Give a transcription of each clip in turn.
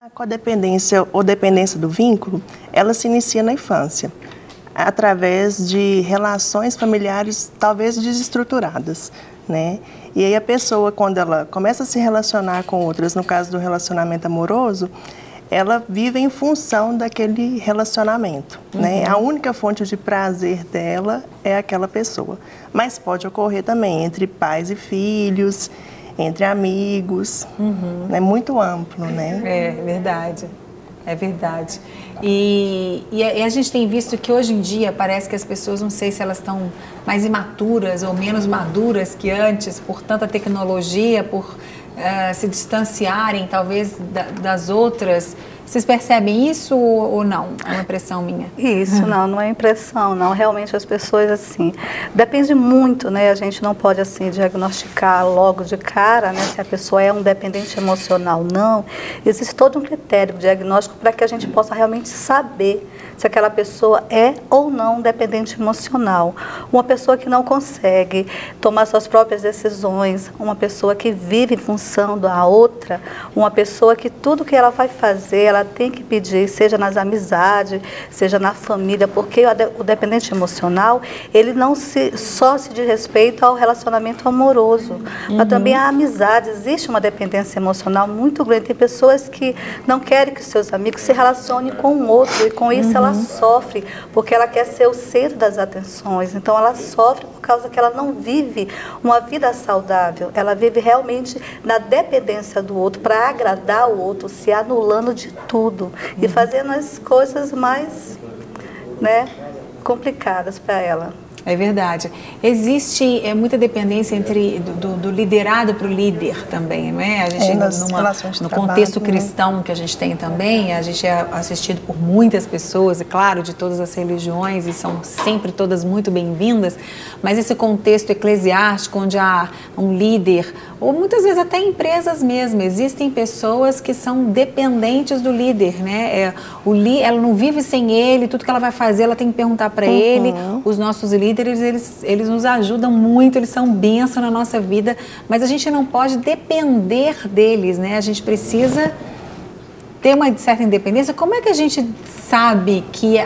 A codependência ou dependência do vínculo, ela se inicia na infância, através de relações familiares talvez desestruturadas, né? E aí a pessoa, quando ela começa a se relacionar com outras, no caso do relacionamento amoroso, ela vive em função daquele relacionamento, né? A única fonte de prazer dela é aquela pessoa. Mas pode ocorrer também entre pais e filhos, entre amigos, é muito amplo, né? É verdade, é verdade. E a gente tem visto que hoje em dia parece que as pessoas, não sei se elas estão mais imaturas ou menos maduras que antes, por tanta tecnologia, por se distanciarem talvez das outras. Vocês percebem isso ou não? É uma impressão minha? Isso, não é impressão, não. Realmente as pessoas, assim, depende muito, né? A gente não pode, assim, diagnosticar logo de cara, né? Se a pessoa é um dependente emocional, não. Existe todo um critério diagnóstico para que a gente possa realmente saber se aquela pessoa é ou não dependente emocional. Uma pessoa que não consegue tomar suas próprias decisões, uma pessoa que vive em função da outra, uma pessoa que tudo que ela vai fazer, ela tem que pedir, seja nas amizades, seja na família, porque o dependente emocional, ele não só se diz respeito ao relacionamento amoroso, mas também à amizade. Existe uma dependência emocional muito grande. Tem pessoas que não querem que seus amigos se relacionem com o outro, e com isso ela sofre, porque ela quer ser o centro das atenções. Então ela sofre por causa que ela não vive uma vida saudável. Ela vive realmente na dependência do outro, para agradar o outro, se anulando de tudo e fazendo as coisas mais, né, complicadas para ela. É verdade. Existe muita dependência do liderado para o líder também, né? A gente, no contexto cristão que a gente tem também, a gente é assistido por muitas pessoas, e claro, de todas as religiões, e são sempre todas muito bem-vindas, mas esse contexto eclesiástico, onde há um líder, ou muitas vezes até empresas mesmo, existem pessoas que são dependentes do líder, né? Ela não vive sem ele, tudo que ela vai fazer, ela tem que perguntar para ele. Os nossos líderes, eles nos ajudam muito, eles são bênção na nossa vida, mas a gente não pode depender deles, né? A gente precisa ter uma certa independência. Como é que a gente sabe que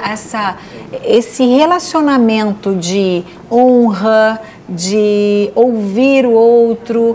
esse relacionamento de honra, de ouvir o outro,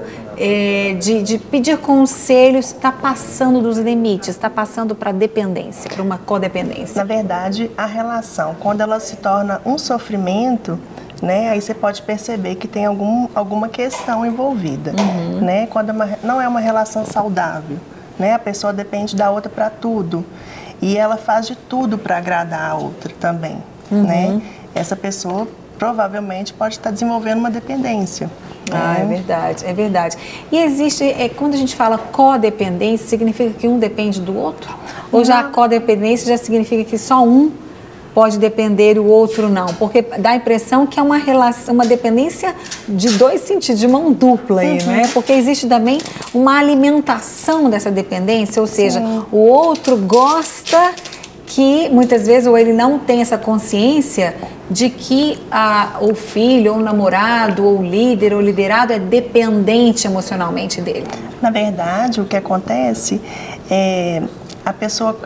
de pedir conselhos, está passando dos limites, está passando para a dependência, para uma codependência? Na verdade, a relação, quando ela se torna um sofrimento, né, aí você pode perceber que tem alguma questão envolvida, né, quando não é uma relação saudável, né, a pessoa depende da outra para tudo e ela faz de tudo para agradar a outra também, né, essa pessoa provavelmente pode estar desenvolvendo uma dependência. É verdade, é verdade. E existe, quando a gente fala codependência, significa que um depende do outro? Ou já a codependência já significa que só um pode depender e o outro não? Porque dá a impressão que é uma relação, uma dependência de dois sentidos, de mão dupla aí, né? Porque existe também uma alimentação dessa dependência, ou seja, o outro gosta que muitas vezes ou ele não tem essa consciência de que o filho, ou o namorado, ou o líder, ou o liderado é dependente emocionalmente dele. Na verdade, o que acontece é a pessoa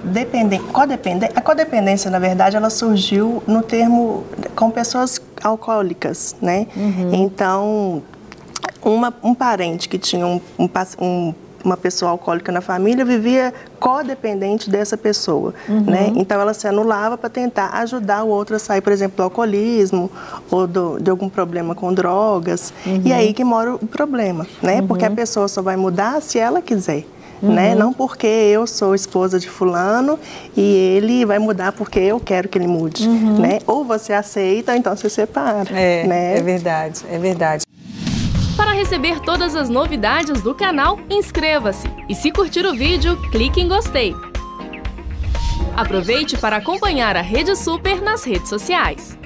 a codependência, na verdade, ela surgiu no termo com pessoas alcoólicas, né? Então, um parente que tinha uma pessoa alcoólica na família vivia codependente dessa pessoa, né? Então ela se anulava para tentar ajudar o outro a sair, por exemplo, do alcoolismo ou de algum problema com drogas. E aí que mora o problema, né? Porque a pessoa só vai mudar se ela quiser. Né? Não porque eu sou esposa de fulano e ele vai mudar porque eu quero que ele mude, né? Ou você aceita, ou então você separa, né? É verdade, é verdade. Para receber todas as novidades do canal, inscreva-se e se curtir o vídeo, clique em gostei. Aproveite para acompanhar a Rede Super nas redes sociais.